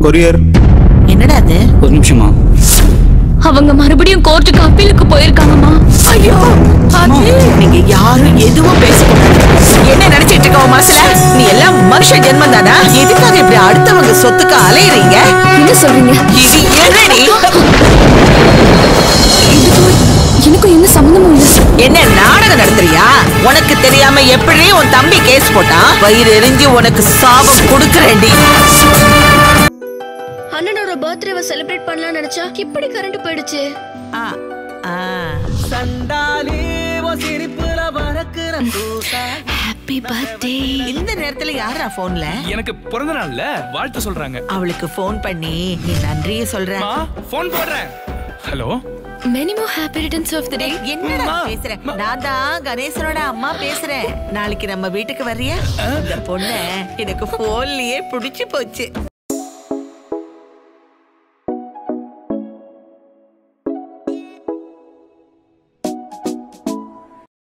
Courier. என்னடா அது? ஒரு நிமிஷமா. அவங்க மறுபடியும் கோர்ட்டுக்கு அப்பீலுக்கு போயிருக்காங்கம்மா. ஐயோ நீங்க யாரும் எதுவும் பேசக்கூடாது. என்ன நினைச்சிட்டு இருக்க உன் மனசுல? நீ எல்லாம் மனுஷ ஜென்மம் தானா? எதுக்காக இப்படி அடுத்தவங்க சொத்துக்கு அலையறீங்க? என்ன சொல்றீங்க? இது என்னடி? எனக்கு என்ன சம்பந்தமும் இல்ல. என்ன நாடகம் நடத்துறியா? உனக்கு தெரியாம எப்படி உன் தம்பி கேஸ் போட்டான்? வயிறு எரிஞ்சு உனக்கு சாபம் கொடுக்கறேன்டி. அண்ணனோட பர்த்டேவை செலிப்ரேட் பண்ணலாம்னு நினைச்சா இப்படி கரண்ட் போயிடுச்சு. Happy birthday. இந்த நேரத்துல யாரா போன்ல? எனக்கு பிறந்த நாள்ல வாழ்த்து சொல்றாங்க. அவளுக்கு போன் பண்ணி நீ நன்றியே சொல்ற. போன் போடுறேன். Hello. Many more happy returns of the day. என்னடா பேசுற? நான் தான் கணேசனோட அம்மா பேசுறேன். நாளைக்கு நம்ம வீட்டுக்கு வர்றியா? இந்த பொண்ணு எனக்கு போன்லயே பிடிச்சு போச்சு.